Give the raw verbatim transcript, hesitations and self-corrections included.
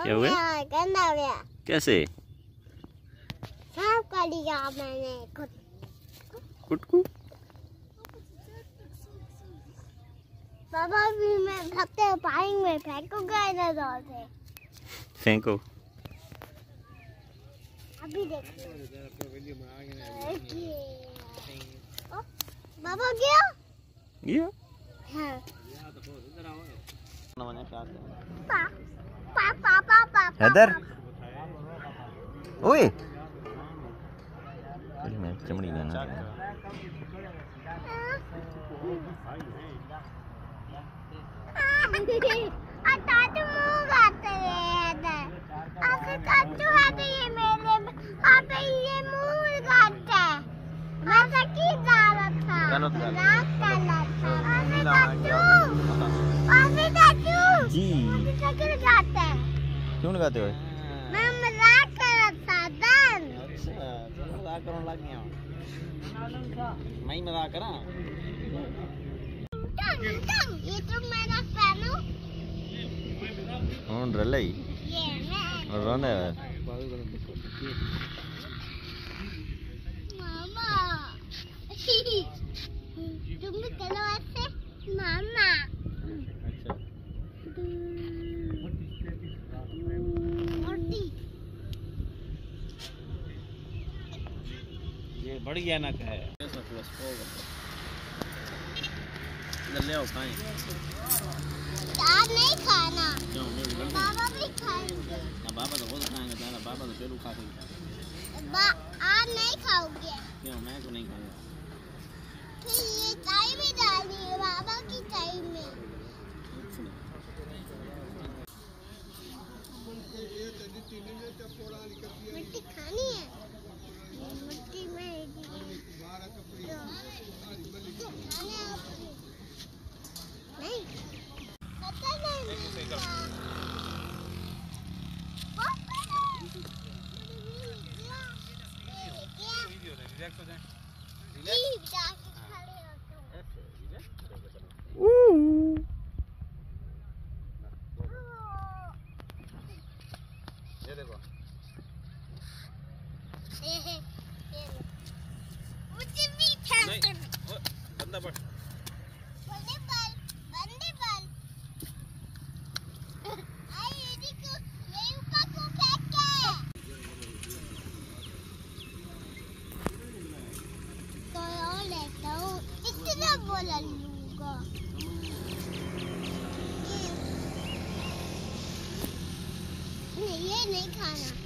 क्या हुआ? गंदा हो गया। कैसे? साफ कर दिया मैंने खुद। कुटकू पापा भी मैं भागते पानी में फेंकूंगा इधर उधर से। फेंको। अभी देखो। पापा गया? गया? हाँ। हैदर, ओए मैं चमड़ी लेना तातू मुंह गाते हैं ऐसे तातू है तो ये मेरे आप ये मुंह गाते हैं। मैं सकी जा रहा था रात कर रहा था अभी तातू अभी तातू जी। अभी सकी लगाते हैं। क्यों लगाते हो? मैं मजाक कर रहा था दन। अच्छा तुम मजाक करने लग गया। मैं ही मजाक करा। ये तो मेरा फैन हो। कौन रलाई? ये मैं। और रोने है। मामा। तुम भी चलो ऐसे मामा। अच्छा ये बढ़िया नक है। ऐसा प्लस होगा इधर ले आओ खाएं। आज नहीं खाना। क्यों मैं भी बाबा भी खाएंगे। ना बाबा तो बहुत खाएंगे तेरा बाबा तो पेरू खा गया। बा आज नहीं खाओगे। क्यों मैं तो नहीं खाऊंगा। फिर ये चाय भी डाली है बाबा की चाय में। मिट्टी खानी है। मिट्टी में नहीं पता नहीं ये देखो मुझे भी थैंक नहीं बंदा पड़ बंदे पर बंदे पर आई यदि को ये ऊपर को फेंक के तो और लेता हूँ इतना बोला लूँगा ये नहीं खाना।